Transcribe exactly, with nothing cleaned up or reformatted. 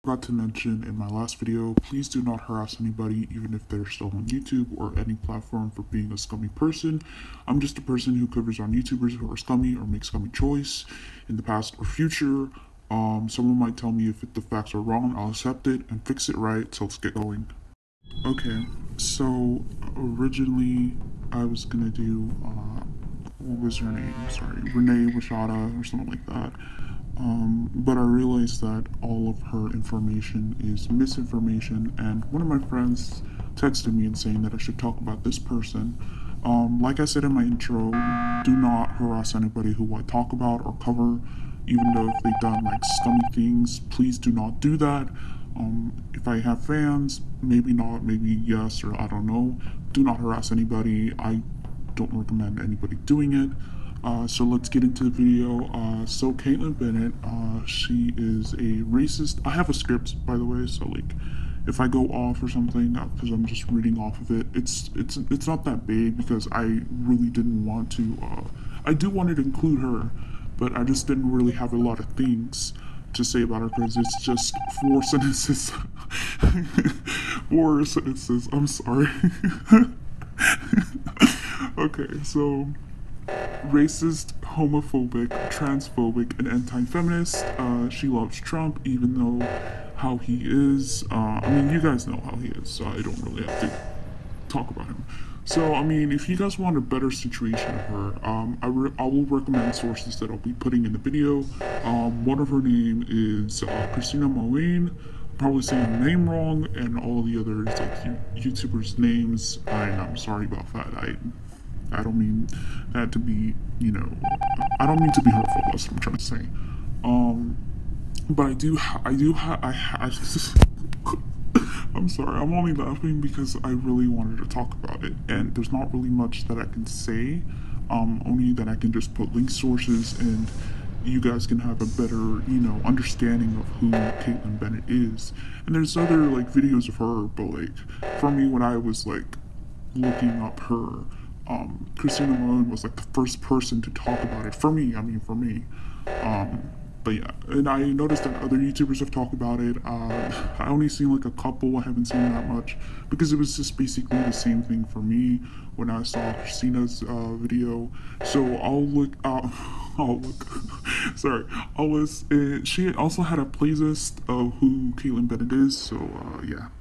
forgot to mention in my last video, please do not harass anybody, even if they're still on YouTube or any platform, for being a scummy person. I'm just a person who covers on YouTubers who are scummy or make scummy choice in the past or future. Um, someone might tell me if it, the facts are wrong, I'll accept it and fix it right, so let's get going. Okay, so originally I was gonna do, uh, what was her name? Sorry, Renee Washada or something like that. Um, but I realized that all of her information is misinformation, and one of my friends texted me and saying that I should talk about this person. Um, like I said in my intro, do not harass anybody who I talk about or cover, even though if they've done like scummy things. Please do not do that. Um, if I have fans, maybe not, maybe yes, or I don't know. Do not harass anybody. I don't recommend anybody doing it. Uh, so let's get into the video. Uh, so Kaitlin Bennett, uh, she is a racist. I have a script, by the way, so like, if I go off or something, because uh, I'm just reading off of it, it's it's it's not that big because I really didn't want to. Uh, I do want to include her, but I just didn't really have a lot of things to say about her because it's just four sentences. Four sentences. I'm sorry. Okay, so. Racist, homophobic, transphobic, and anti-feminist. Uh, she loves Trump, even though how he is. Uh, I mean, you guys know how he is, so I don't really have to talk about him. So, I mean, if you guys want a better situation of her, um, I, re I will recommend sources that I'll be putting in the video. Um, one of her name is uh, Christina Moline. Probably saying her name wrong, and all the others, like YouTubers' names, and I'm sorry about that. I I don't mean that to be, you know, I don't mean to be hurtful, that's what I'm trying to say. Um, but I do, I do, ha I, I just, I'm sorry, I'm only laughing because I really wanted to talk about it, and there's not really much that I can say, um, only that I can just put link sources, and you guys can have a better, you know, understanding of who Kaitlin Bennett is. And there's other, like, videos of her, but, like, for me, when I was, like, looking up her, Um, Christina Malone was like the first person to talk about it for me. I mean, for me. Um, but yeah, and I noticed that other YouTubers have talked about it. Uh, I only seen like a couple. I haven't seen that much because it was just basically the same thing for me when I saw Christina's uh, video. So I'll look. Uh, I'll look. Sorry. I'll list. Uh, she also had a playlist of who Kaitlin Bennett is. So uh, yeah.